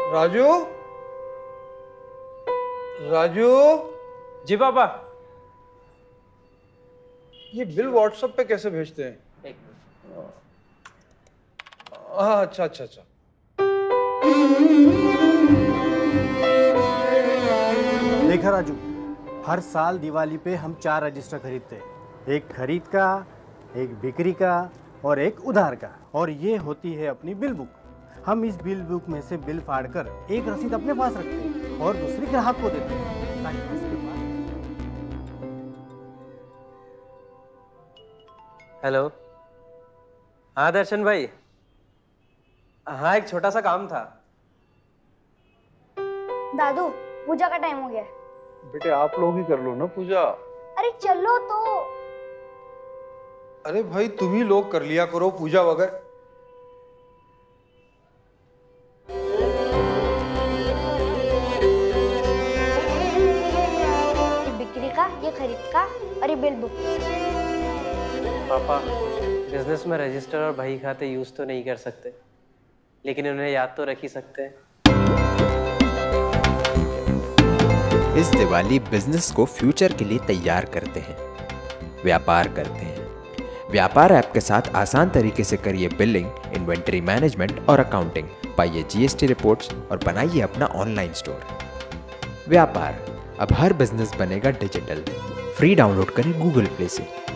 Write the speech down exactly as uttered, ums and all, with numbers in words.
राजू, राजू। जी पापा। ये bill WhatsApp पे कैसे भेजते हैं? एक हाँ, अच्छा अच्छा अच्छा। देखा राजू, हर साल दिवाली पे हम चार रजिस्टर खरीदते हैं। एक खरीद का, एक बिक्री का और एक उधार का। और ये होती है अपनी बिल बुक। हम इस बिल बुक में से बिल फाड़कर एक रसीद अपने पास रखते हैं और दूसरी ग्राहक को देते हैं ताकि उसके पास। हेलो। हाँ दर्शन भाई। हाँ, एक छोटा सा काम था। दादू, पूजा का टाइम हो गया है। बेटे आप लोग ही कर लो ना पूजा। अरे चलो तो। अरे भाई तुम ही लोग कर लिया करो पूजा वगैरह। ये बिक्री का, ये खरीद का और ये बिल बुक। पापा, बिजनेस में रजिस्टर और बही खाते यूज तो नहीं कर सकते, लेकिन उन्हें याद तो रख ही सकते हैं। इस दिवाली बिजनेस को फ्यूचर के लिए तैयार करते हैं, व्यापार करते हैं। व्यापार ऐप के साथ आसान तरीके से करिए बिलिंग, इन्वेंटरी मैनेजमेंट और अकाउंटिंग। पाइए जीएसटी रिपोर्ट्स और बनाइए अपना ऑनलाइन स्टोर। व्यापार, अब हर बिजनेस बनेगा डिजिटल। फ्री डाउनलोड करें गूगल प्ले से।